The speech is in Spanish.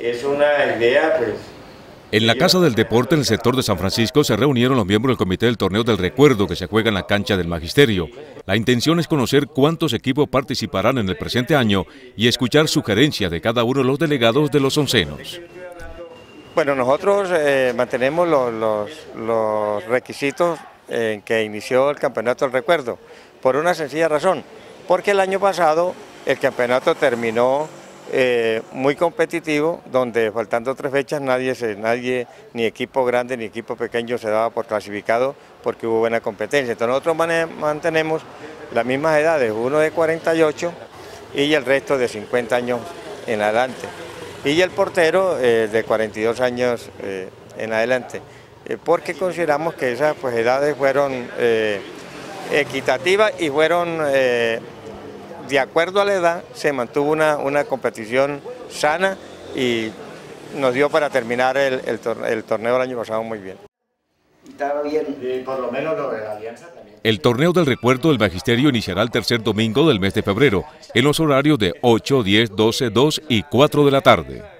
es una idea, pues. En la Casa del Deporte, en el sector de San Francisco, se reunieron los miembros del Comité del Torneo del Recuerdo que se juega en la cancha del Magisterio. La intención es conocer cuántos equipos participarán en el presente año y escuchar sugerencias de cada uno de los delegados de los oncenos. Bueno, nosotros mantenemos los requisitos en que inició el Campeonato del Recuerdo, por una sencilla razón, porque el año pasado el campeonato terminó muy competitivo, donde faltando 3 fechas nadie, ni equipo grande ni equipo pequeño se daba por clasificado porque hubo buena competencia. Entonces nosotros mantenemos las mismas edades, uno de 48 y el resto de 50 años en adelante. Y el portero de 42 años en adelante, porque consideramos que esas edades fueron equitativas y fueron, de acuerdo a la edad, se mantuvo una competición sana y nos dio para terminar el torneo del año pasado muy bien. Estaba bien, por lo menos lo de la Alianza también. El Torneo del Recuerdo del Magisterio iniciará el tercer domingo del mes de febrero, en los horarios de 8, 10, 12, 2 y 4 de la tarde.